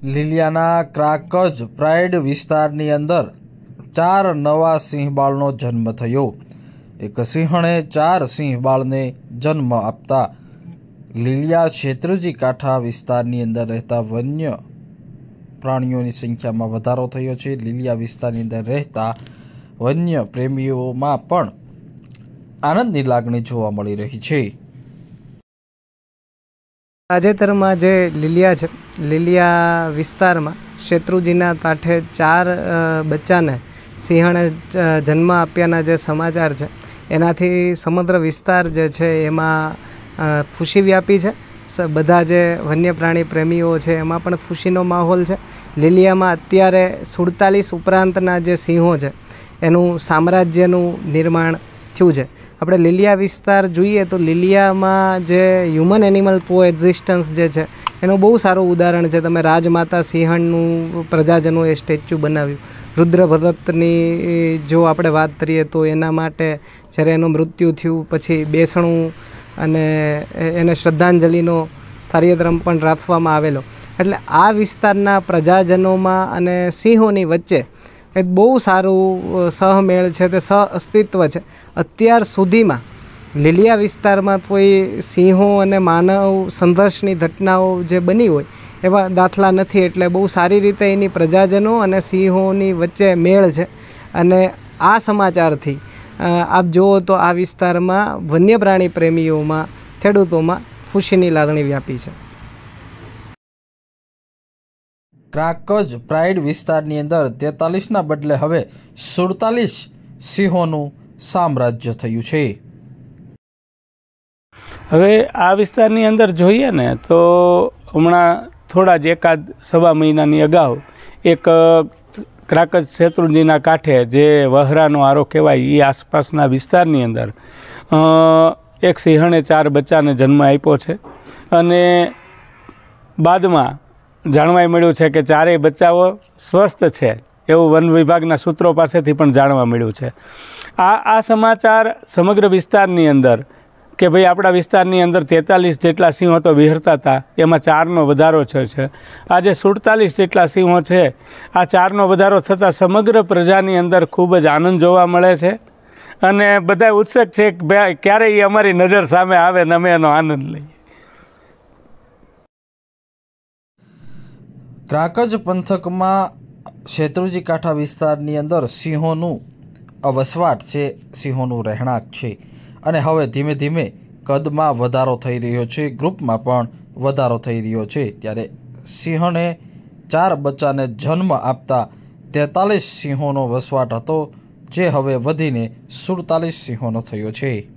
લીલિયાના ક્રાકજ pride વિસ્તારની અંદર 4 નવા સિંહબાળનો જન્મ થયો। એક સિંહણે 4 સિંહબાળને જન્મ આપતા લીલિયા શેત્રુંજી કાંઠા વિસ્તારની અંદર રહેતા વન્ય પ્રાણીઓની સંખ્યામાં વધારો થયો છે। લીલિયા વિસ્તારની અંદર રહેતા વન્ય પ્રેમીઓમાં પણ આનંદની લાગણી જોવા મળી રહી છે। તાજેતરમાં જે લીલિયા છે, લીલિયા વિસ્તારમાં શેત્રુંજીના કાંઠે 4 બચ્ચાને સિંહણે જન્મ આપ્યાના જે સમાચાર છે, એનાથી સમગ્ર વિસ્તાર જે છે એમાં ખુશી વ્યાપી છે। બધા જે વન્ય પ્રાણી પ્રેમીઓ છે એમાં પણ ખુશીનો માહોલ છે। લીલિયામાં અત્યારે 47 ઉપરાંતના જે સિંહો છે એનું સામ્રાજ્યનું નિર્માણ થયું છે। આપણે લીલિયા વિસ્તાર જોઈએ તો લીલિયામાં જે હ્યુમન એનિમલ કોએક્ઝિસ્ટન્સ જે છે એનું બહુ સારું ઉદાહરણ છે। તમે રાજમાતા સિંહણનું પ્રજાજનોએ સ્ટેચ્યુ બનાવ્યું। રુદ્રભરતની જો આપણે વાત કરીએ તો એના માટે જ્યારે એનું મૃત્યુ થયું પછી બેસણું અને એને શ્રદ્ધાંજલિનો કાર્યક્રમ પણ રાખવામાં આવેલો। એટલે આ વિસ્તારના પ્રજાજનોમાં અને સિંહોની વચ્ચે એક બહુ સારું સહમેળ છે, તે સહ અસ્તિત્વ છે। અત્યાર સુધીમાં લીલિયા વિસ્તારમાં કોઈ સિંહો અને માનવ સંઘર્ષની ઘટનાઓ જે બની હોય એવા દાખલા નથી। એટલે બહુ સારી રીતે એની પ્રજાજનો અને સિંહોની વચ્ચે મેળ છે અને આ સમાચારથી આપ જુઓ તો આ વિસ્તારમાં વન્ય પ્રાણી પ્રેમીઓમાં, ખેડૂતોમાં ખુશીની લાગણી વ્યાપી છે। ક્રાકજ પ્રાઇડ વિસ્તારની અંદર 43ના બદલે હવે 47 સિંહોનું સામ્રાજ્ય થયું છે। હવે આ વિસ્તારની અંદર જોઈએ ને તો હમણાં થોડા જ એકાદ સવા મહિનાની અગાઉ એક ક્રાકજ શેત્રુંજીના કાંઠે જે વહરાનો આરો કહેવાય એ આસપાસના વિસ્તારની અંદર એક સિંહણે 4 બચ્ચાને જન્મ આપ્યો છે અને બાદમાં જાણવા મળ્યું છે કે 4 બચ્ચાઓ સ્વસ્થ છે એવું વન વિભાગના સૂત્રો પાસેથી પણ જાણવા મળ્યું છે। આ સમાચાર સમગ્ર વિસ્તારની અંદર કે ભાઈ આપણા વિસ્તારની અંદર 43 જેટલા સિંહો તો વિહરતા હતા, એમાં 4નો વધારો થયો છે। આજે 47 જેટલા સિંહો છે। આ 4નો વધારો થતાં સમગ્ર પ્રજાની અંદર ખૂબ જ આનંદ જોવા મળે છે અને બધા ઉત્સુક છે કે ક્યારે એ અમારી નજર સામે આવે ને અમે એનો આનંદ લઈએ। ક્રાકજ પંથકમાં શેત્રુંજી કાંઠા વિસ્તારની અંદર સિંહોનું વસવાટ છે, સિંહોનું રહેણાંક છે અને હવે ધીમે ધીમે કદમાં વધારો થઈ રહ્યો છે, ગ્રુપમાં પણ વધારો થઈ રહ્યો છે। ત્યારે સિંહણે 4 બચ્ચાને જન્મ આપતા 43 સિંહોનો વસવાટ હતો, જે હવે વધીને 47 સિંહોનો થયો છે।